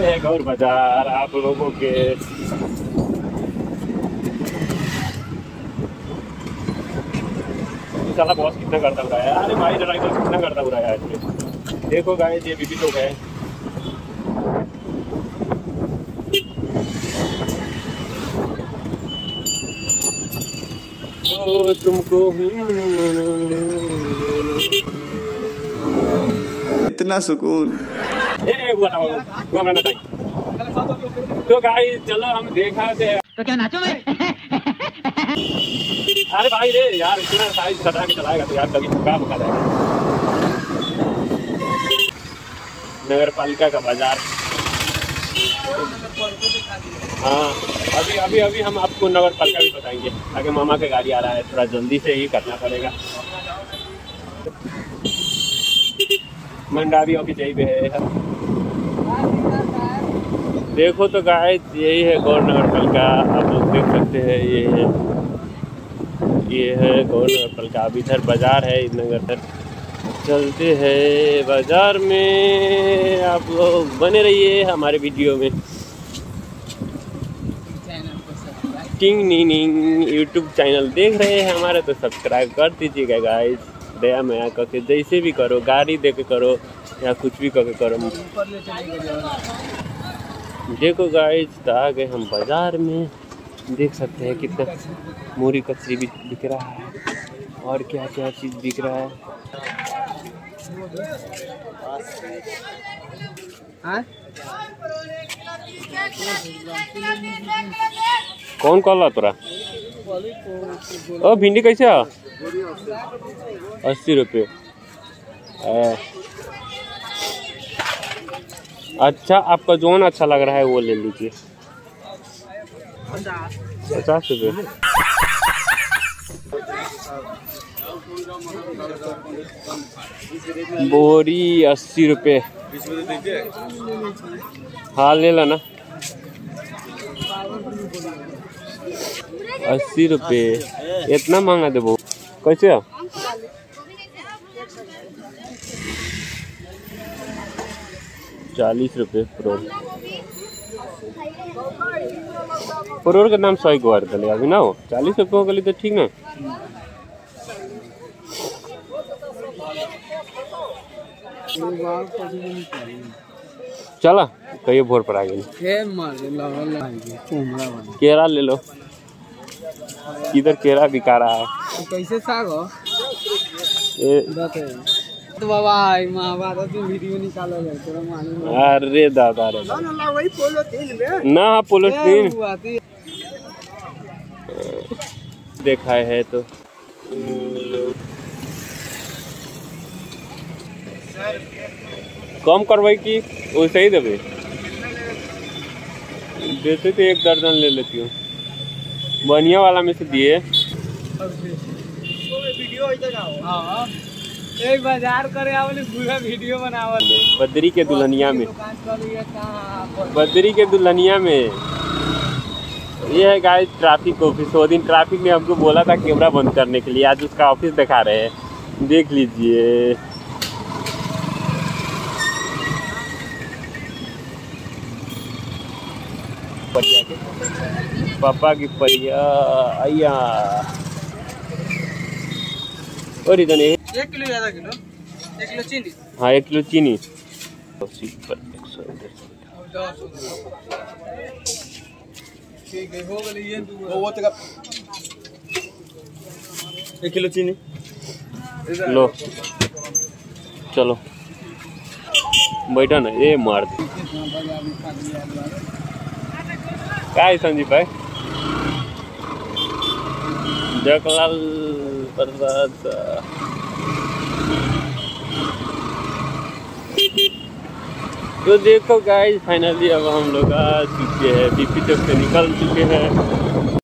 है गौर बाजार आप लोगों के। साला बॉस कितना करता हो रहा है। अरे भाई ड्राइवर कितना करता हो रहा है। देखो गाइस ये बीबी लोग है। तो तुमको इतना सुकून। तो गाइस चलो हम देखा थे। तो क्या नाचो मैं? अरे भाई रे यार इतना साइज सटा के चलाएगा तो यार कभी थका मुका जाएगा। नगर पालिका का बाजार। हाँ अभी हम आपको नगर पालिका भी बताएंगे। आगे मामा के गाड़ी आ रहा है, थोड़ा जल्दी से ही करना पड़ेगा। मंडावी ऑफिस यही पे है। देखो तो गाइस यही है गौर नगर पालिका। आप लोग देख सकते हैं ये है गौर नगर पालिका। अब इधर बाजार है नगर तक चलते हैं बाजार में। आप लोग बने रहिए हमारे वीडियो में। टिंग नीनिंग यूट्यूब चैनल देख रहे हैं हमारे तो सब्सक्राइब कर दीजिएगा गाइस। दया माया करके जैसे भी करो, गाड़ी दे के करो या कुछ भी करके करो। देखो गाइस तो आ गए हम बाजार में। देख सकते हैं कितना मूरी कचरी भी बिक रहा है और क्या क्या चीज़ बिक रहा है। कौन कॉल रहा तोरा? ओ भिंडी कैसे है? 80 रुपये। अच्छा आपका जोन अच्छा लग रहा है वो ले लीजिए। 50 रुपये। बोरी 80 रुपये। हाँ ले ला ना। 80 रुपये इतना महंगा देबो कैसे है? 40 रुपये परोर का दाम 100 को दले अभी ना हो। 40 रुपये हो गली तो ठीक ना। चला कहिए भोर पर आ गई। केरा ले लो। इधर केरा बिका रहा है। कैसे साग हो? तो बाबा महाभारत में वीडियो निकालो है। अरे दादा रे ना पोलोथीन देखा है तो कम करवाई की वैसे ही देवे देते तो 1 दर्जन ले लेती हूँ। बढ़िया वाला में से दिए। एक बाजार करे आवले पूरा वीडियो बनावल बद्री के दुल्हनिया में। बद्री के दुल्हनिया में ये है गाइस ट्रैफिक ऑफिस। वो दिन ट्रैफिक ने हमको बोला था कैमरा बंद करने के लिए, आज उसका ऑफिस दिखा रहे हैं। देख लीजिए। पापा की परिया आया। और इधर 1 किलो ज्यादा किलो 1 किलो चीनी। हाँ 1 किलो चीनी। ठीक है हो गई ये वो तक 1 किलो चीनी लो। चलो बैठा ना ये मार दे। क्या है संजीव भाई? जगलाल प्रसाद। तो देखो गाइस फाइनली अब हम लोग आ चुके हैं। बीपी चौक से निकल चुके हैं।